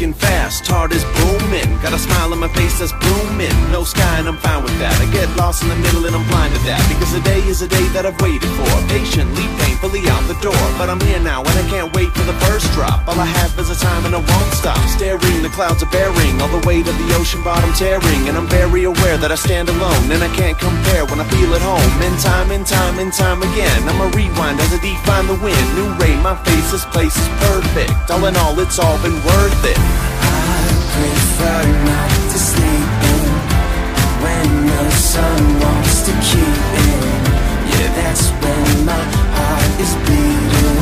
walking fast, heart is booming. Got a smile on my face that's blooming. No sky and I'm fine with that. I get lost in the middle and I'm blind to that. Because the day is a day that I've waited for. Patiently, painfully out the door. But I'm here now and I can't wait for the first drop. All I have is a time and I won't stop. Staring, the clouds are bearing all the weight of the ocean bottom tearing. And I'm very aware that I stand alone and I can't compare when I feel at home. In time, in time, in time again, I'ma rewind as I define the wind. New rain, my face, this place is perfect. All in all, it's all been worth it. I prefer not to sleep in when the sun wants to keep in. Yeah, that's when my heart is beating.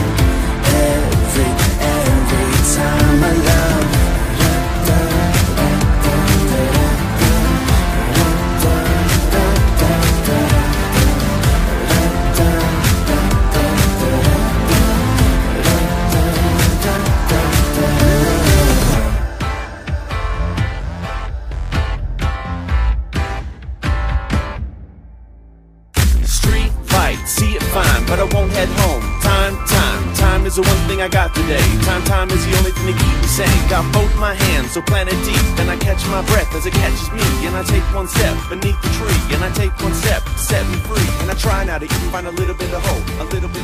Every time I love. See it fine, but I won't head home. Time is the one thing I got today. Time is the only thing to keep me sane. Got both my hands so planted deep, and I catch my breath as it catches me. And I take one step beneath the tree, and I take one step to set me free. And I try now to even find a little bit of hope, a little bit